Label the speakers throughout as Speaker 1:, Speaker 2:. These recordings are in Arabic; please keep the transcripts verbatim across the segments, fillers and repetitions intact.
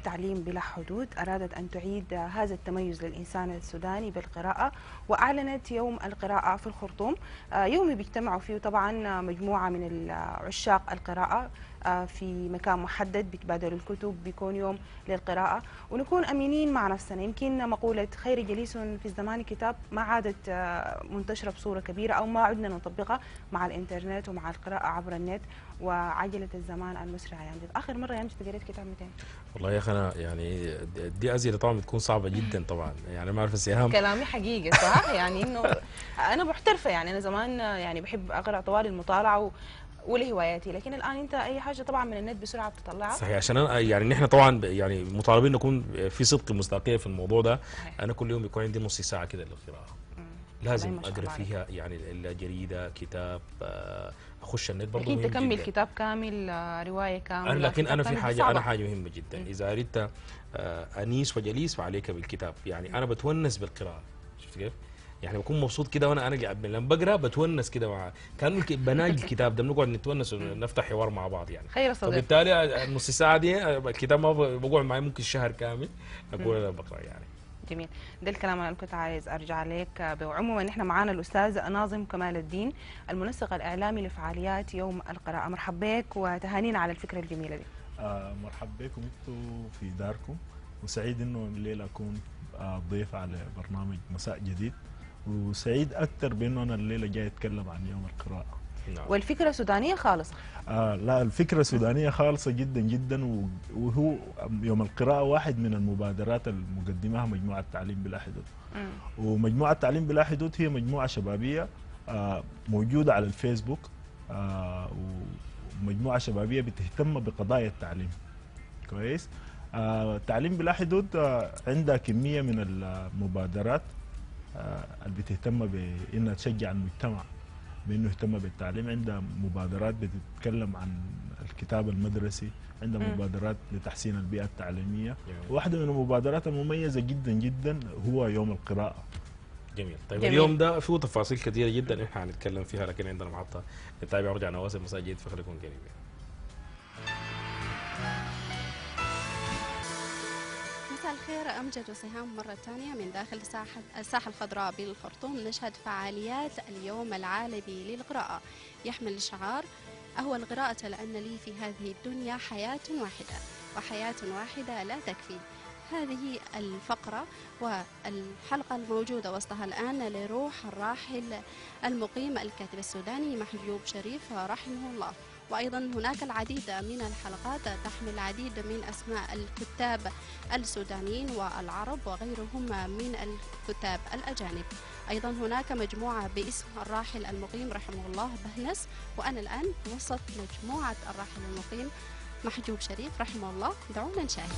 Speaker 1: تعليم بلا حدود أرادت أن تعيد هذا التميز للإنسان السوداني بالقراءة، وأعلنت يوم القراءة في الخرطوم، يوم بيجتمعوا فيه طبعا مجموعة من عشاق القراءة في مكان محدد، بيتبادلوا الكتب، بيكون يوم للقراءة ونكون أمينين مع نفسنا. يمكن مقولة خير جليس في الزمان كتاب ما عادت منتشرة بصورة كبيرة، أو ما عدنا نطبقها مع الإنترنت ومع القراءة عبر النت وعجلة الزمان المسرعة. يعني آخر مرة يا مجد قريت كتاب متى؟
Speaker 2: والله يا اخي انا يعني دي اسئله طبعا بتكون صعبه جدا طبعا، يعني ما اعرف السهام.
Speaker 1: كلامي حقيقي صح؟ يعني انه انا محترفه، يعني انا زمان يعني بحب اقرا طوال المطالعه و... ولهواياتي، لكن الان انت اي حاجه طبعا من النت بسرعه بتطلعها.
Speaker 2: صحيح، عشان انا يعني نحن طبعا يعني مطالبين نكون في صدق مصداقيه في الموضوع ده.
Speaker 1: صحيح.
Speaker 2: انا كل يوم بيكون عندي نص ساعه كده للقراءه،
Speaker 1: مم.
Speaker 2: لازم
Speaker 1: ما شاء
Speaker 2: اقرا
Speaker 1: الله عليك.
Speaker 2: فيها، يعني الجريده، كتاب، آه، اخش النت برضه
Speaker 1: اكيد
Speaker 2: مهم
Speaker 1: تكمل
Speaker 2: جدا.
Speaker 1: كتاب كامل، آه، روايه
Speaker 2: انا
Speaker 1: كامله،
Speaker 2: لكن
Speaker 1: كتاب
Speaker 2: انا في
Speaker 1: كامل دي
Speaker 2: حاجه، انا
Speaker 1: صعبه.
Speaker 2: حاجه مهمه جدا،
Speaker 1: مم.
Speaker 2: اذا اردت آه، انيس وجليس فعليك بالكتاب. يعني انا بتونس بالقراءه، شفت كيف؟ يعني بكون مبسوط كده وانا انا قاعد لما بقرا بتونس كده مع كانه الك- بناجي الكتاب ده، بنقعد نتونس ونفتح حوار مع بعض يعني.
Speaker 1: خير صديق.
Speaker 2: فبالتالي النص ساعه دي الكتاب ما ب- بقعد معي ممكن شهر كامل اقول انا بقرا يعني.
Speaker 1: جميل، ده الكلام اللي انا كنت عايز ارجع عليك. وعموما احنا معانا الاستاذ ناظم كمال الدين، المنسق الاعلامي لفعاليات يوم القراءه. مرحبا بك وتهانينا على الفكره الجميله دي.
Speaker 3: آه مرحبا بكم انتم في داركم، وسعيد انه الليله اكون آه ضيف على برنامج مساء جديد، وسعيد اكثر بانه انا الليله جاي اتكلم عن يوم القراءه.
Speaker 2: نعم.
Speaker 1: والفكره سودانيه خالصه.
Speaker 3: آه لا، الفكره سودانيه خالصه جدا جدا، وهو يوم القراءه واحد من المبادرات المقدمها مجموعه تعليم بلا حدود.
Speaker 1: مم.
Speaker 3: ومجموعه تعليم بلا حدود هي مجموعه شبابيه آه موجوده على الفيسبوك، آه ومجموعه شبابيه بتهتم بقضايا التعليم. كويس. آه التعليم بلا حدود آه عندها كميه من المبادرات آه اللي بتهتم بانها تشجع المجتمع بانه يهتم بالتعليم. عندها مبادرات بتتكلم عن الكتاب المدرسي، عندها
Speaker 1: مم.
Speaker 3: مبادرات لتحسين البيئه التعليميه.
Speaker 2: جميل.
Speaker 3: واحده من المبادرات المميزه جدا جدا هو يوم القراءه.
Speaker 2: جميل. طيب
Speaker 1: جميل.
Speaker 2: اليوم ده فيه تفاصيل كثيره جدا احنا هنتكلم فيها، لكن عندنا محطه نتابع ورجع نواصل مساء جديد، فخليكم قريبين.
Speaker 4: مساء الخير أمجد وسهام مرة ثانية من داخل ساحة الساحة الخضراء بالخرطوم. نشهد فعاليات اليوم العالمي للقراءة، يحمل شعار أهو القراءة لأن لي في هذه الدنيا حياة واحدة، وحياة واحدة لا تكفي. هذه الفقرة والحلقة الموجودة وسطها الآن لروح الراحل المقيم الكاتب السوداني محجوب شريف رحمه الله. وأيضا هناك العديد من الحلقات تحمل العديد من أسماء الكتاب السودانيين والعرب وغيرهم من الكتاب الأجانب. أيضا هناك مجموعة باسم الراحل المقيم رحمه الله بهنس، وأنا الآن وسط مجموعة الراحل المقيم محجوب شريف رحمه الله. دعونا نشاهد.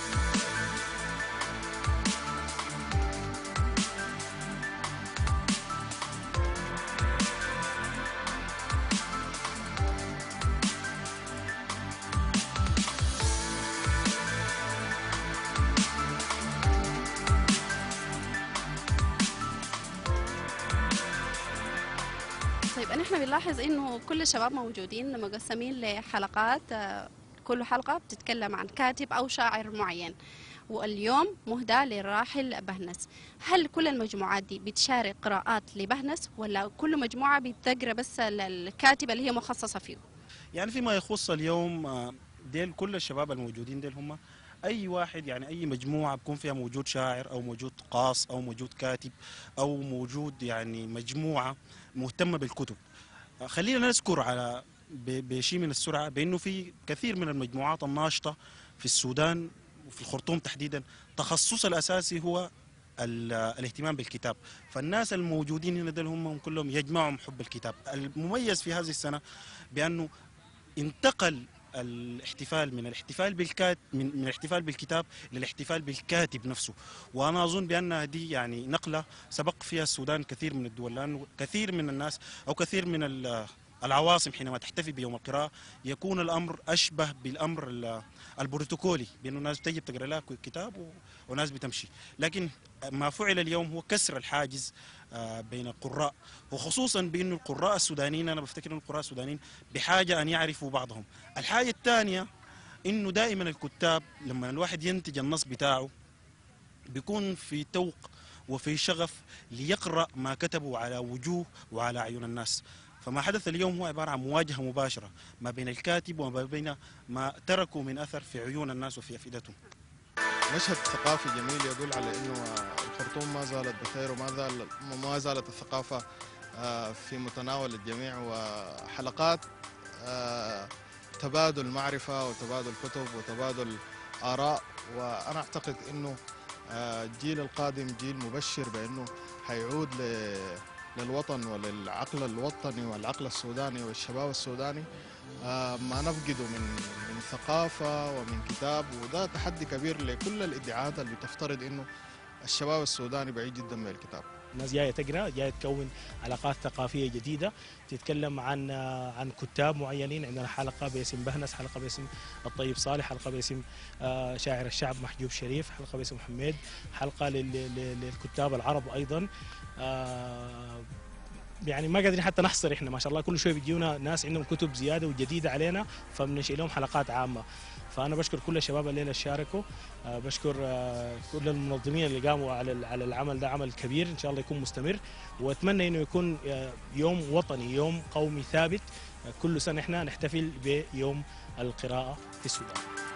Speaker 4: طيب نحن بنلاحظ انه كل الشباب موجودين مقسمين لحلقات، كل حلقة بتتكلم عن كاتب او شاعر معين، واليوم مهدى للراحل بهنس. هل كل المجموعات دي بتشارك قراءات لبهنس، ولا كل مجموعة بتقرا بس الكاتبة اللي هي مخصصة فيه؟
Speaker 5: يعني فيما يخص اليوم ديل كل الشباب الموجودين ديل هم اي واحد، يعني اي مجموعه بكون فيها موجود شاعر او موجود قاص او موجود كاتب او موجود يعني مجموعه مهتمه بالكتب. خلينا نذكر على بشيء من السرعه بانه في كثير من المجموعات الناشطه في السودان وفي الخرطوم تحديدا تخصصها الاساسي هو الاهتمام بالكتاب. فالناس الموجودين هنا دول هم كلهم يجمعهم حب الكتاب. المميز في هذه السنه بانه انتقل الاحتفال من الاحتفال بالكات من, من الاحتفال بالكتاب للاحتفال بالكاتب نفسه، وانا اظن بان دي يعني نقله سبق فيها السودان كثير من الدول، لانه كثير من الناس او كثير من العواصم حينما تحتفي بيوم القراءه يكون الامر اشبه بالامر البروتوكولي، بانه الناس تجي تقرا لها كتاب وناس بتمشي. لكن ما فعل اليوم هو كسر الحاجز بين القراء، وخصوصا بانه القراء السودانيين، انا بفتكر ان القراء السودانيين بحاجه ان يعرفوا بعضهم. الحاجه الثانيه انه دائما الكتاب لما الواحد ينتج النص بتاعه بيكون في توق وفي شغف ليقرأ ما كتبوا على وجوه وعلى عيون الناس. فما حدث اليوم هو عبارة عن مواجهة مباشرة ما بين الكاتب وما بين ما تركوا من أثر في عيون الناس وفي أفئدتهم.
Speaker 6: مشهد ثقافي جميل يدل على انه الخرطوم ما زالت بخير وما زال ما زالت الثقافه في متناول الجميع، وحلقات تبادل معرفه وتبادل كتب وتبادل اراء. وانا اعتقد انه الجيل القادم جيل مبشر بانه حيعود للوطن وللعقل الوطني والعقل السوداني والشباب السوداني ما نفقده من من ثقافه ومن كتاب. وده تحدي كبير لكل الادعاءات اللي بتفترض انه الشباب السوداني بعيد جدا من الكتاب.
Speaker 7: الناس جايه تقرا، جايه تكون علاقات ثقافيه جديده، تتكلم عن عن كتاب معينين. عندنا حلقه باسم بهنس، حلقه باسم الطيب صالح، حلقه باسم شاعر الشعب محجوب شريف، حلقه باسم حميد، حلقه للكتاب العرب ايضا. يعني ما قادرين حتى نحصر، احنا ما شاء الله كل شويه بيجيونا ناس عندهم كتب زياده وجديده علينا، فبننشئ لهم حلقات عامه. فانا بشكر كل الشباب الليله اللي شاركوا، بشكر كل المنظمين اللي قاموا على على العمل ده، عمل كبير ان شاء الله يكون مستمر، واتمنى انه يكون يوم وطني، يوم قومي ثابت. كل سنه احنا نحتفل بيوم القراءه في السودان.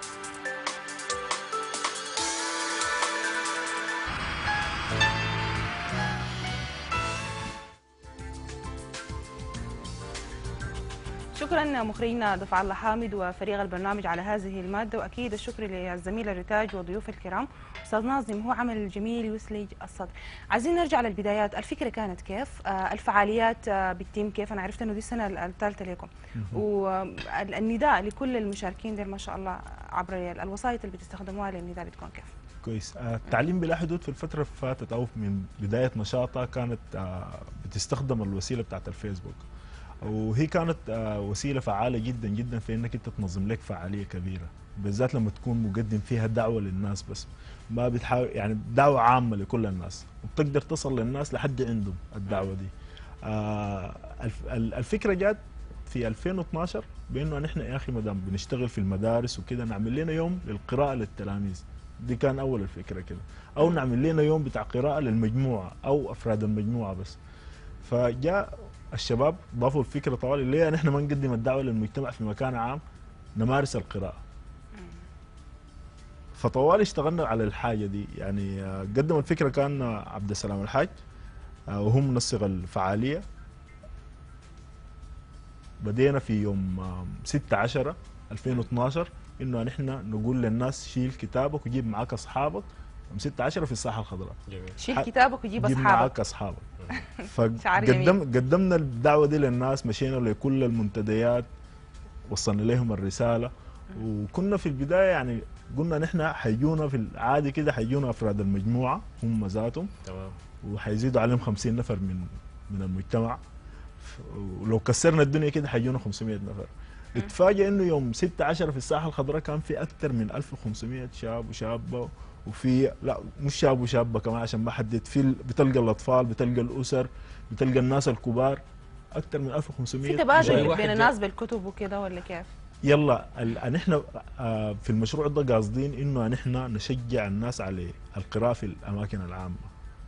Speaker 1: شكرا مخرجنا دفع الله حامد وفريق البرنامج على هذه الماده، واكيد الشكر للزميل الرتاج وضيوف الكرام. استاذ ناظم، هو عمل جميل يثلج الصدر. عايزين نرجع للبدايات، الفكره كانت كيف؟ آه الفعاليات آه بتتم كيف؟ انا عرفت انه دي السنه الثالثه لكم، والنداء لكل المشاركين دول ما شاء الله عبر الوسائط اللي بتستخدموها للنداء بتكون كيف؟
Speaker 3: كويس. آه التعليم بلا حدود في الفتره اللي فاتت او من بدايه نشاطها كانت آه بتستخدم الوسيله بتاعت الفيسبوك، وهي كانت وسيله فعاله جدا جدا في انك انت تنظم لك فعاليه كبيره، بالذات لما تكون مقدم فيها دعوه للناس بس، ما بتحاول يعني دعوه عامه لكل الناس، وبتقدر تصل للناس لحد عندهم الدعوه دي. الفكره جات في ألفين واثناشر بانه نحن يا اخي ما دام بنشتغل في المدارس وكده نعمل لنا يوم للقراءه للتلاميذ. دي كان اول الفكره كده، او نعمل لنا يوم بتاع قراءه للمجموعه او افراد المجموعه بس. فجاء الشباب ضافوا الفكره طوال ليه نحن ما نقدم الدعوه للمجتمع في مكان عام نمارس القراءه. فطوال اشتغلنا على الحاجه دي، يعني قدم الفكره كان عبد السلام الحاج وهو منسق الفعاليه. بدينا في يوم ستة عشرة ألفين واثناشر انه نحن نقول للناس شيل كتابك وجيب معاك اصحابك يوم ستة عشرة في الساحه الخضراء.
Speaker 1: شيل كتابك وجيب
Speaker 3: اصحابك. جيب معاك اصحابك. فقدم قدمنا الدعوه دي للناس، مشينا لكل المنتديات، وصلنا لهم الرساله. وكنا في البدايه يعني قلنا نحن حيجونا في العادي كده حيجونا افراد المجموعه هم ذاتهم، تمام، وحيزيدوا عليهم خمسين نفر من من المجتمع، ولو كسرنا الدنيا كده حيجونا خمسمائة نفر. اتفاجئ انه يوم ستة عشرة في الساحه الخضراء كان في اكثر من ألف وخمسمائة شاب وشابه، وفي لا مش شاب وشابه كمان عشان ما حدد، في بتلقى الاطفال، بتلقى الاسر، بتلقى الناس الكبار، اكثر من ألف وخمسمائة.
Speaker 1: في تبادل بين الناس بالكتب وكده ولا كيف؟
Speaker 3: يلا نحن في المشروع ده قاصدين انه نحن نشجع الناس على القراءه في الاماكن العامه.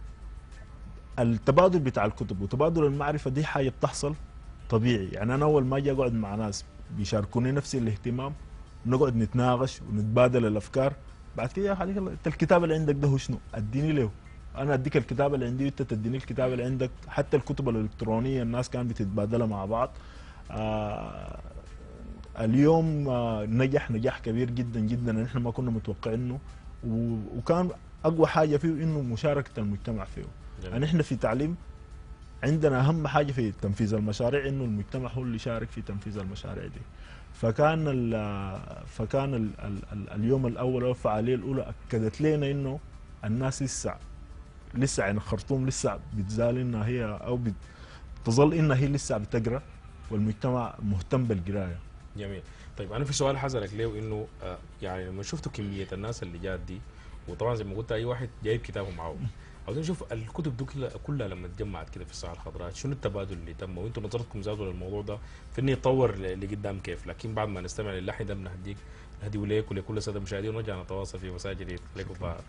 Speaker 3: التبادل بتاع الكتب وتبادل المعرفه دي حاجه بتحصل طبيعي، يعني انا اول ما اجي اقعد مع ناس بيشاركوني نفس الاهتمام نقعد نتناقش ونتبادل الافكار، بعد كده يا اخي انت الكتاب اللي عندك ده هو شنو؟ اديني له، انا اديك الكتاب اللي عندي وانت تديني الكتاب اللي عندك. حتى الكتب الالكترونيه الناس كانت بتتبادلها مع بعض. آه اليوم آه نجح نجاح كبير جدا جدا نحن ما كنا متوقعينه، وكان اقوى حاجه فيه انه مشاركه المجتمع فيه. يعني احنا في تعليم عندنا اهم حاجه في تنفيذ المشاريع انه المجتمع هو اللي يشارك في تنفيذ المشاريع دي. فكان ال فكان ال ال ال اليوم الاول او الفعاليه الاولى اكدت لنا انه الناس لسه لسه يعني الخرطوم لسه بتزال انها هي او بتظل انها هي لسه بتقرا، والمجتمع مهتم بالقرايه.
Speaker 2: جميل. طيب انا في سؤال حسألك ليه، انه آه يعني لما شفتوا كميه الناس اللي جات دي، وطبعا زي ما قلت اي واحد جايب كتابه معاه، عاوزين نشوف الكتب دي كلها, كلها لما اتجمعت كده في الساحه الخضراء شنو التبادل اللي تم، وانتم نظرتكم زادوا للموضوع ده في انه يتطور لقدام كيف. لكن بعد ما نستمع للحن ده بنهديك هدي وليك ولكل الساده المشاهدين، ونرجع نتواصل في مساء جديد. لكم بقى.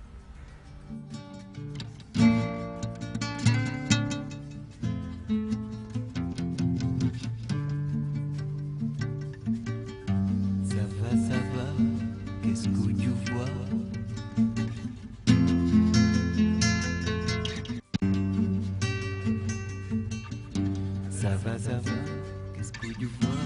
Speaker 8: Ça va, ça va, qu'est-ce que tu vois? Ça va, ça va, qu'est-ce que tu vois?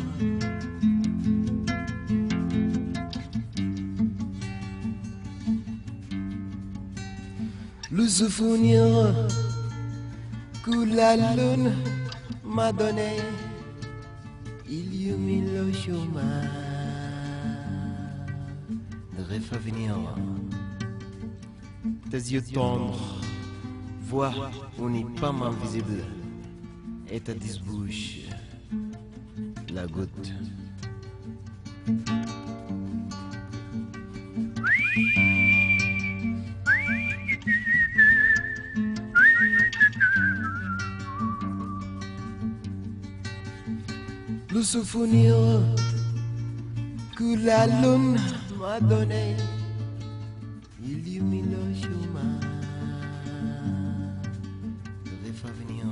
Speaker 8: Le souvenir que la lune m'a donné, il y a mis le chemin de rêve à venir. Tes yeux tendres, voix uniquement visible, et ta bouche, la goutte. Le souvenir que la lune m'a donné, illumine le chemin de rêve à venir.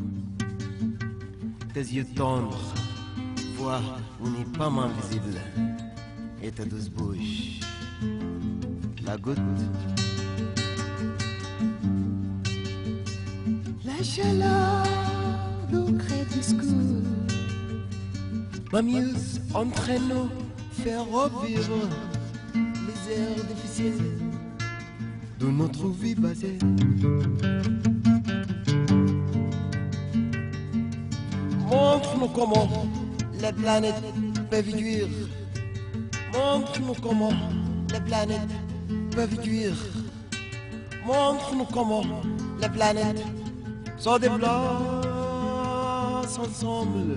Speaker 8: Tes yeux tendres, voix uniquement visible, et ta douce bouche, la goutte. La chaleur du crépuscule m'amuse entre nous, faire revivre les heures difficiles de notre vie basée. Montre-nous comment les planètes peuvent cuire. Montre-nous comment les planètes peuvent cuire. Montre-nous comment les planètes se déplacent ensemble.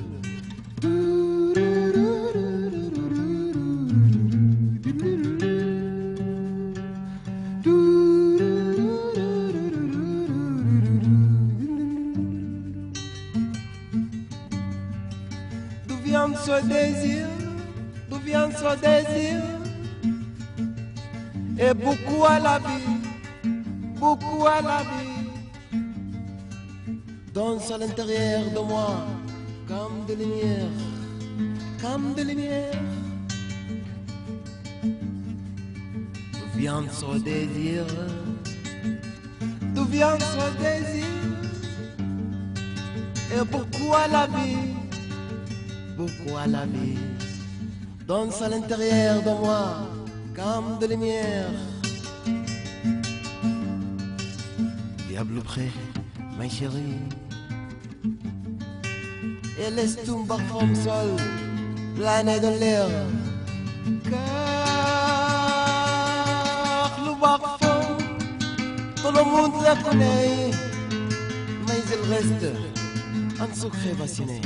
Speaker 8: D'où vient ce désir? D'où vient ce désir? Et beaucoup à la vie, beaucoup à la vie, danse à l'intérieur de moi, comme de lumière, comme de lumière. D'où vient ce désir? D'où vient ce désir? Et pourquoi la vie? Pourquoi la vie? Danse à l'intérieur de moi, comme de lumière. Diable près, ma chérie, et laisse tout parfum sol planer dans l'air. Car le parfum, tout le monde la connaît, mais il reste un secret vacciné.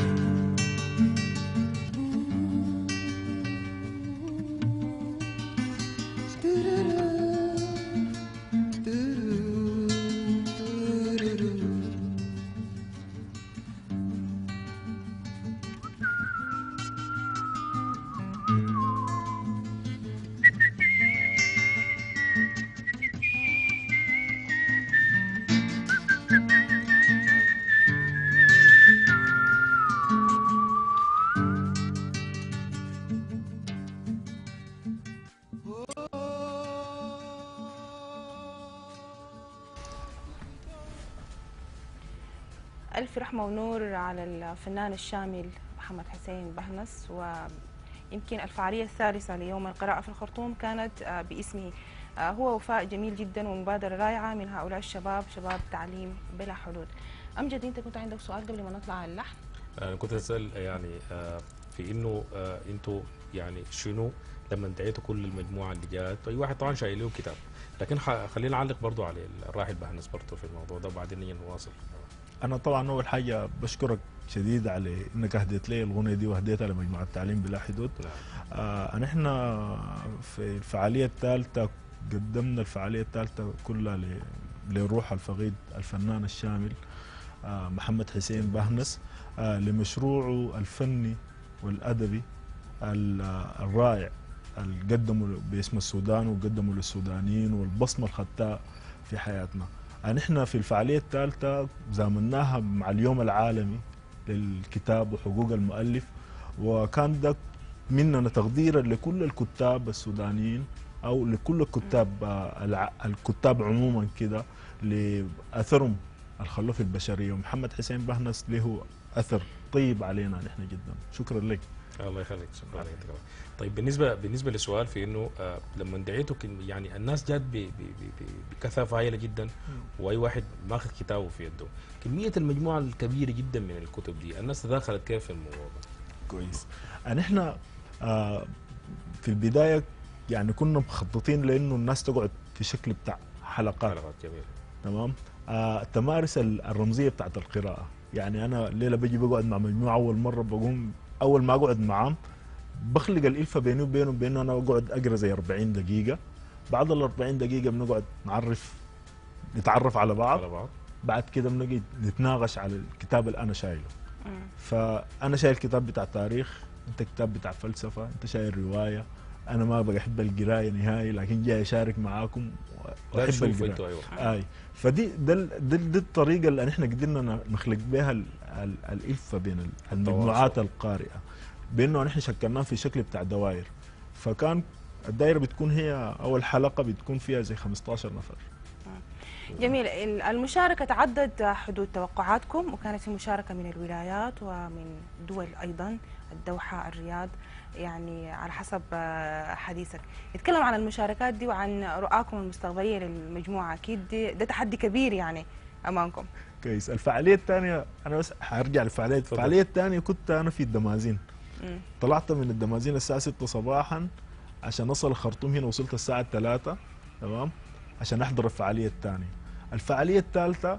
Speaker 1: ألف رحمة ونور على الفنان الشامل محمد حسين بهنس. ويمكن الفعالية الثالثة ليوم القراءة في الخرطوم كانت باسمه. هو وفاء جميل جدا ومبادرة رائعة من هؤلاء الشباب، شباب تعليم بلا حدود. أمجد، أنت كنت عندك سؤال قبل ما نطلع على اللحن؟
Speaker 2: أنا كنت أسأل يعني في إنه أنتوا يعني شنو لما انتهيتوا كل المجموعة اللي جات، أي واحد طبعا شايل له كتاب، لكن خلينا نعلق برضو على الراحل بهنس برضو في الموضوع ده وبعدين نيجي نواصل.
Speaker 3: أنا طبعا أول حاجة بشكرك شديد على إنك أهديت لي الغنية دي وهديتها لمجموعة تعليم بلا حدود. آه نحن في الفعالية الثالثة قدمنا الفعالية الثالثة كلها لروح الفقيد الفنان الشامل آه محمد حسين بهنس، آه لمشروعه الفني والأدبي الرائع اللي قدموا باسم السودان وقدموا للسودانيين والبصمه اللي خدتها في حياتنا. نحن في الفعاليه الثالثه زامناها مع اليوم العالمي للكتاب وحقوق المؤلف، وكان ده مننا تقديرا لكل الكتاب السودانيين او لكل الكتاب الكتاب عموما كده لاثرهم الخلوه في البشريه. ومحمد حسين بهنس له اثر طيب علينا نحن جدا. شكرا لك.
Speaker 2: الله يخليك، شكرا لك. طيب بالنسبه بالنسبه للسؤال في انه آه لما دعيتك يعني الناس جات بكثافه هائله جدا، واي واحد ماخذ كتابه في يده، كميه المجموعه الكبيره جدا من الكتب دي الناس تداخلت كيف في الموضوع ده؟
Speaker 3: كويس. نحن آه في البدايه يعني كنا مخططين لانه الناس تقعد في شكل بتاع حلقات.
Speaker 2: حلقات جميله.
Speaker 3: تمام. آه التمارس الرمزيه بتاعت القراءه، يعني انا الليله بجي بقعد مع مجموعه اول مره، بقوم اول ما اقعد معاهم بخلق الالفه بيني وبينهم بانه انا اقعد اقرا زي أربعين دقيقه. بعد ال أربعين دقيقه بنقعد نعرف نتعرف على بعض
Speaker 2: على بعض
Speaker 3: بعد كده بنجي نتناقش على الكتاب اللي انا شايله. فانا شايل كتاب بتاع تاريخ، انت كتاب بتاع فلسفه، انت شايل روايه، انا ما بحب القرايه نهائي لكن جاي اشارك معاكم واحب القرايه.
Speaker 2: أيوة.
Speaker 3: اي فدي ده دي الطريقه اللي احنا قدرنا نخلق بها الالفه بين المجموعات القارئه، بانه نحن شكلناه في شكل بتاع دوائر. فكان الدائره بتكون هي اول حلقه بتكون فيها زي خمسة عشر نفر.
Speaker 1: جميل. المشاركه تعدد حدود توقعاتكم، وكانت في مشاركه من الولايات ومن دول ايضا، الدوحه، الرياض، يعني على حسب حديثك. نتكلم عن المشاركات دي وعن رؤاكم المستقبليه للمجموعه. اكيد ده تحدي كبير يعني امامكم.
Speaker 3: كويس. الفعاليه الثانيه انا بس حارجع للفعاليه الفعاليه الثانيه كنت انا في الدمازين. م. طلعت من الدمازين الساعه ستة صباحا عشان اصل الخرطوم. هنا وصلت الساعه ثلاثة تمام عشان احضر الفعاليه الثانيه. الفعاليه الثالثه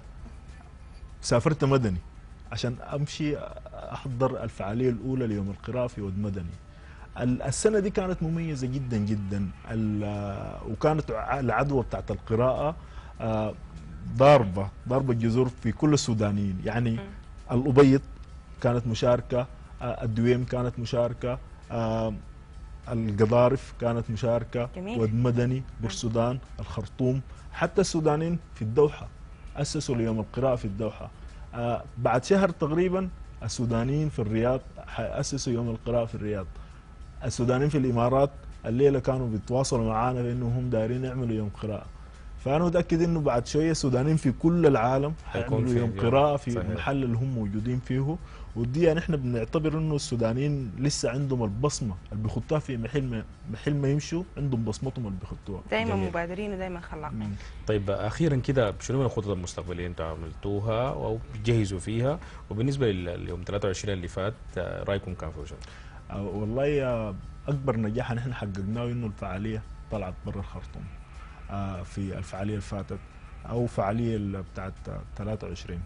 Speaker 3: سافرت مدني عشان امشي احضر الفعاليه الاولى ليوم القراءه في ود مدني. السنه دي كانت مميزه جدا جدا، وكانت العدوى بتاعت القراءه ضاربه ضاربه جذور في كل السودانيين. يعني الأبيض كانت مشاركه، الدويم كانت مشاركه، القضارف كانت مشاركه، ود مدني، بورسودان، الخرطوم، حتى السودانيين في الدوحه اسسوا ليوم القراءه في الدوحه. بعد شهر تقريبا السودانيين في الرياض اسسوا يوم القراءه في الرياض. السودانيين في الامارات الليله كانوا بيتواصلوا معانا بانهم هم دايرين يعملوا يوم قراءه. فانا متاكد انه بعد شويه السودانيين في كل العالم حيعملوا يوم قراءه في صحيح. المحل اللي هم موجودين فيه. ودي نحن بنعتبر انه السودانيين لسه عندهم البصمه اللي بيخطوها في محل ما محل ما يمشوا، عندهم بصمتهم اللي بيخطوها.
Speaker 1: دائما مبادرين ودائما خلاقين.
Speaker 2: طيب اخيرا كده شنو من الخطط المستقبليه انتم عملتوها او بتجهزوا فيها؟ وبالنسبه لليوم ثلاثة وعشرين اللي فات رايكم كان في شنو؟
Speaker 3: والله اكبر نجاح نحن حققناه انه الفعاليه طلعت برا الخرطوم في الفعاليه اللي فاتت او فعاليه بتاعت ثلاثة وعشرين.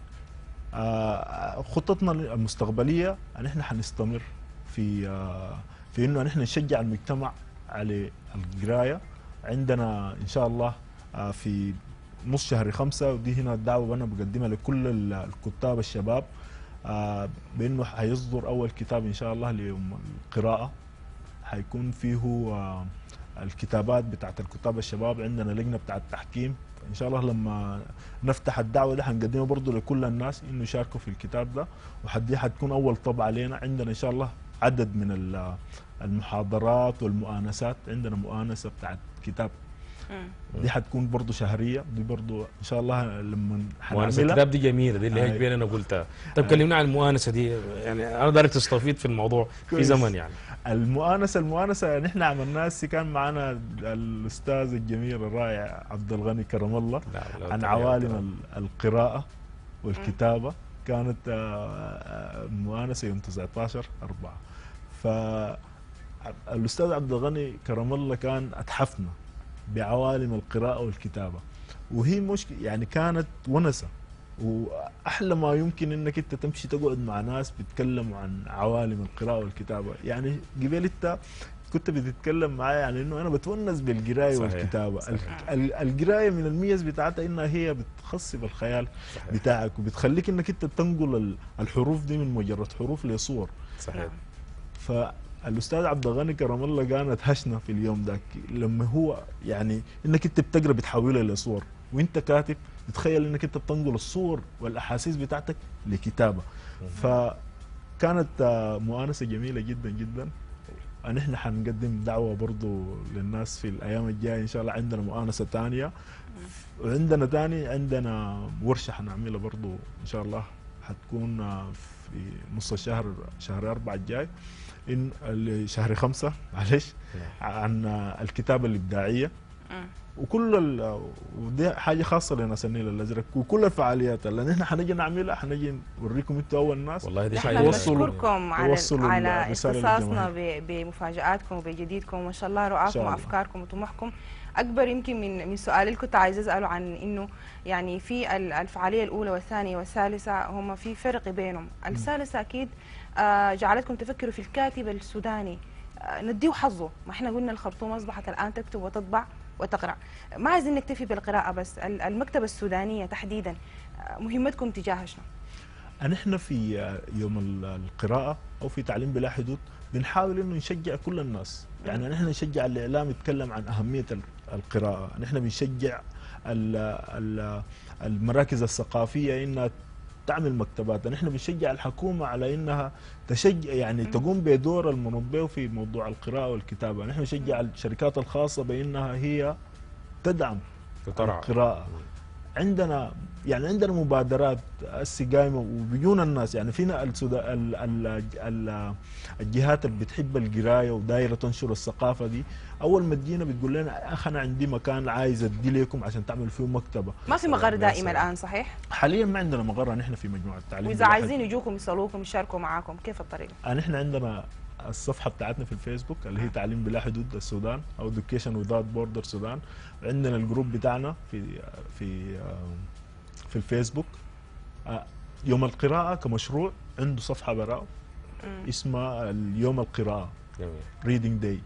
Speaker 3: خطتنا المستقبليه ان احنا حنستمر في في انه نحن نشجع المجتمع على القرايه. عندنا ان شاء الله في نص شهر خمسة، ودي هنا الدعوه انا بقدمها لكل الكتاب الشباب بانه حيصدر اول كتاب ان شاء الله ليوم القراءه. حيكون فيه الكتابات بتاعت الكتاب الشباب. عندنا لجنه بتاعت التحكيم ان شاء الله لما نفتح الدعوه ده حنقدمها برضه لكل الناس انه يشاركوا في الكتاب ده، وحدي حتكون اول طبعه علينا. عندنا ان شاء الله عدد من المحاضرات والمؤانسات. عندنا مؤانسه بتاعت كتاب دي حتكون برضه شهريه، دي برضه ان شاء الله لما
Speaker 2: مؤانسه الكتاب دي جميله، دي اللي هيك بين انا قلتها. طيب كلمنا عن المؤانسه دي، يعني انا دارك تستفيد في الموضوع في زمن. يعني
Speaker 3: المؤانسه المؤانسه نحن عملناها. كان معنا الاستاذ الجميل الرائع عبد الغني كرم الله عن عوالم القراءه والكتابه. كانت المؤانسه يوم تسعة عشر أربعة. فالاستاذ عبد الغني كرم الله كان اتحفنا بعوالم القراءه والكتابه، وهي مش يعني كانت ونسه. واحلى ما يمكن انك انت تمشي تقعد مع ناس بيتكلموا عن عوالم القراءه والكتابه. يعني قبل انت كنت بتتكلم معايا يعني انه انا بتونس بالقرايه والكتابه. القرايه من الميز بتاعتها انها هي بتخصب الخيال صحيح. بتاعك، وبتخليك انك انت تنقل الحروف دي من مجرد حروف لصور.
Speaker 2: صحيح.
Speaker 3: ف الاستاذ عبد الغني كرم الله كان ادهشنا في اليوم ذاك لما هو يعني انك انت بتقرا بتحولها لصور، وانت كاتب تتخيل انك انت بتنقل الصور والاحاسيس بتاعتك لكتابه. فكانت آه، مؤانسه جميله جدا جدا. نحن حنقدم دعوه برضو للناس في الايام الجايه ان شاء الله. عندنا مؤانسه ثانيه، وعندنا ثاني عندنا ورشه حنعملها برضو ان شاء الله، حتكون آه، في نص الشهر، شهر أربعة الجاي، إن شهر خمسة معلش، عن الكتابة الإبداعية. وكل ال... ودي حاجة خاصة لناس النيل الأزرق، وكل الفعاليات اللي نحن حنجي نعملها حنجي نوريكم انتوا أول ناس.
Speaker 2: والله دي
Speaker 1: احنا
Speaker 2: حاجة
Speaker 1: بنشكركم على على
Speaker 3: الرسالة
Speaker 1: اختصاصنا ب- بمفاجآتكم وبجديدكم، ما شاء الله رؤاكم
Speaker 3: الله.
Speaker 1: وافكاركم وطموحكم اكبر يمكن من من سؤال اللي كنت عايز اساله عن انه يعني في ال- الفعاليه الاولى والثانيه والثالثه هم في فرق بينهم. الثالثه اكيد آه، جعلتكم تفكروا في الكاتب السوداني، آه، نديه حظه. ما احنا قلنا الخرطوم اصبحت الان تكتب وتطبع وتقرا، ما عايزين نكتفي بالقراءه بس. ال- المكتبه السودانيه تحديدا آه، مهمتكم تجاه شنو؟
Speaker 3: نحن في يوم ال- القراءة أو في تعليم بلا حدود بنحاول إنه نشجع كل الناس. يعني نحن نشجع الإعلام يتكلم عن أهمية ال- القراءة، نحن بنشجع ال- ال- المراكز الثقافية إنها تعمل مكتبات، نحن بنشجع الحكومة على إنها تشجع يعني تقوم بدور المنبه في موضوع القراءة والكتابة، نحن نشجع الشركات الخاصة بإنها هي تدعم
Speaker 2: تطرع.
Speaker 3: القراءة. عندنا يعني عندنا مبادرات هسه قايمه وبيجونا الناس، يعني فينا السودا ال ال ال الجهات اللي بتحب القرايه ودايره تنشر الثقافه دي، اول ما تجينا بتقول لنا يا اخ انا عندي مكان عايز ادي لكم عشان تعمل فيه مكتبه.
Speaker 1: ما في مقر دائم الان صحيح؟
Speaker 3: حاليا ما عندنا مقر نحن في مجموعه التعليم.
Speaker 1: واذا عايزين يجوكم يصلوكم يشاركوا معاكم كيف الطريقه؟
Speaker 3: نحن عندنا الصفحه بتاعتنا في الفيسبوك اللي هي تعليم بلا حدود السودان او Education Without Borders السودان، عندنا الجروب بتاعنا في في في الفيسبوك. يوم القراءة كمشروع عنده صفحة براء اسمها اليوم القراءة Reading Day،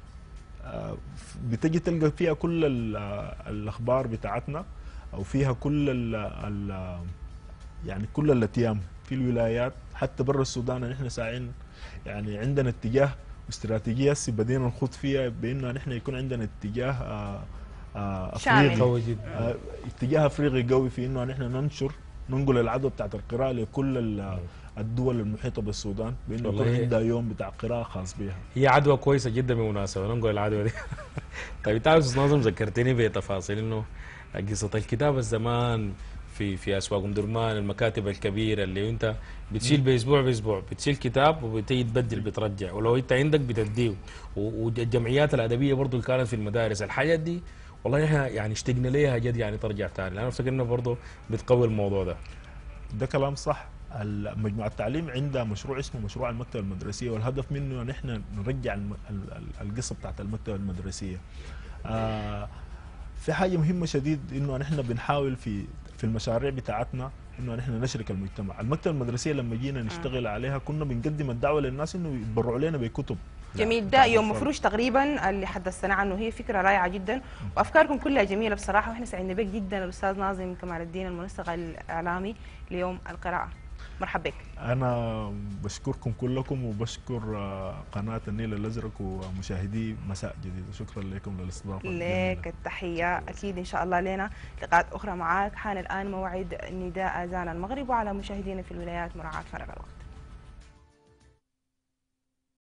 Speaker 3: بتجي تلقى فيها كل الأخبار بتاعتنا أو فيها كل ال ال يعني كل الأتيام في الولايات حتى برا السودان. نحن ساعين يعني عندنا اتجاه واستراتيجية هسه بدينا نخوض فيها بأنه نحن يكون عندنا اتجاه آآ آآ أفريقي
Speaker 2: قوي جدا،
Speaker 3: اتجاه أفريقي قوي في إنه نحن ننشر ننقل العدوى بتاعت القراءة لكل الدول المحيطة بالسودان، بأنه يكون عندها يوم بتاع قراءة خاص بها.
Speaker 2: هي عدوى كويسة جدا بالمناسبة، ننقل العدوى دي. طيب تعرف أستاذ ناظم ذكرتني بتفاصيل إنه قصة الكتابة الزمان في في اسواق ام درمان، المكاتب الكبيره اللي انت بتشيل باسبوع باسبوع بتشيل كتاب وبتيجي تبدل بترجع، ولو انت عندك بتديه. والجمعيات الادبيه برضه اللي كانت في المدارس، الحاجات دي والله احنا يعني اشتقنا ليها جد يعني ترجع ثاني، لانه افتكر انه برضه بتقوي الموضوع ده.
Speaker 3: ده كلام صح. مجموعة التعليم عندها مشروع اسمه مشروع المكتبة المدرسية، والهدف منه نحن نرجع القصة بتاعت المكتبة المدرسية. آه في حاجة مهمة شديد انه نحن بنحاول في في المشاريع بتاعتنا انه نحن نشرك المجتمع. المكتبة المدرسية لما جينا نشتغل عليها كنا بنقدم الدعوة للناس انه يتبرعوا لنا بكتب.
Speaker 1: جميل، ده يوم مفروش تقريبا اللي حدثنا عنه، هي فكره رائعه جدا وافكاركم كلها جميله بصراحه، واحنا سعدنا بك جدا الاستاذ ناظم كمال الدين المنسق الاعلامي ليوم القراءه. مرحبا بك.
Speaker 3: انا بشكركم كلكم وبشكر قناه النيل الازرق ومشاهدي مساء جديد، شكرا لكم للاستضافه.
Speaker 1: لك التحيه، اكيد ان شاء الله لنا لقاءات اخرى معك. حان الان موعد نداء اذان المغرب، وعلى مشاهدينا في الولايات مراعاه فرق الوقت.